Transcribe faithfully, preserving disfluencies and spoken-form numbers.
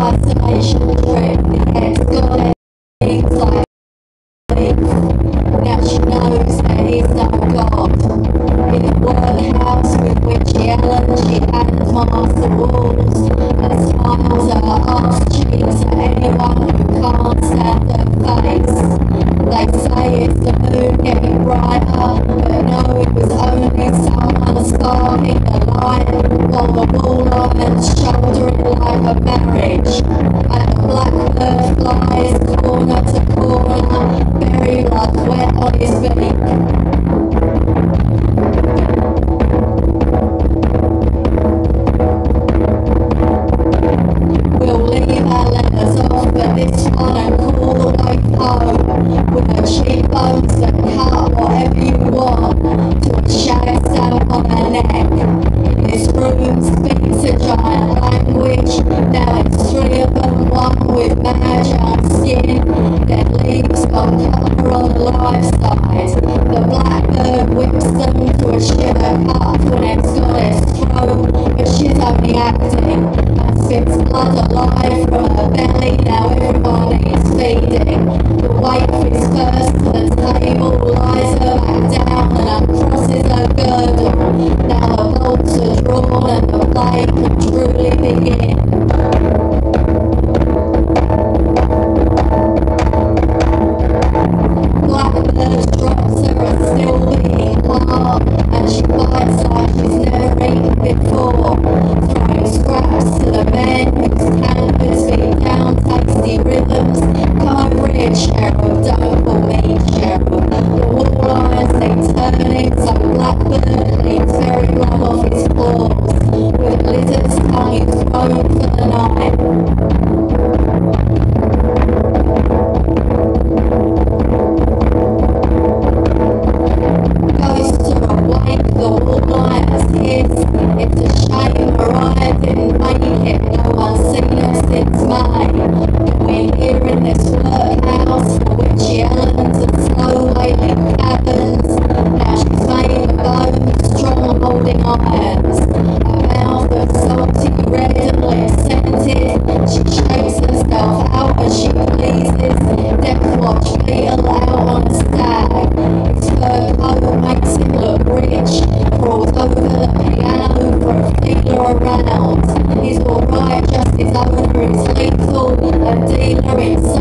isolation trip. The ex-goddess seems like now she knows there is no God. In the workhouse with witchy Ellen, she handmarks the walls and smiles at her arse cheeks at anyone who can't stand her face. They say it's the moon getting brighter, but no, it was only someone sparking the light while the wall irons shouldering like a marriage. And the blackbird flies corner to corner, berry blood wet on his beak. We'll leave our letters off at this one and call the way home with her cheekbones that cut whatever you want to a shag stamp on her neck. In this room speaks a giant language. Now it's three of them, one with mad young skin. Their leaves got colour on the live side. The blackbird whips them to a shiver cut to an ex-goddess throat, but she's only acting and spits blood alive from her belly. Now everyone needs feeding. The waif is first to the table, lies her back down and uncrosses her girdle. Now the bolts are drawn and the play can truly begin. Blackbird drops her a still beating heart, and she bites like she's never eaten before, throwing scraps to the men whose canvas beat down tasty rhythms. Come over here, Sheriff, don't call me Sheriff. The wall irons need turning, so Blackbird cleans very blood off his claws, with a lizard's tongue is thrown for the night. The wall irons hiss. It's a shame Mariah didn't make it. No one's seen her since May. But we're here in this workhouse for witchy Ellens and slow wailing cabins. Now she's made of bones, strong holding irons. Her mouth of salty red and lips scented. She shakes herself out as she pleases. Death watch feel out on a stag. His fur coat makes him look rich. Crawls over the piano for a feeler around. He's alright, just his owner is lethal, a dealer in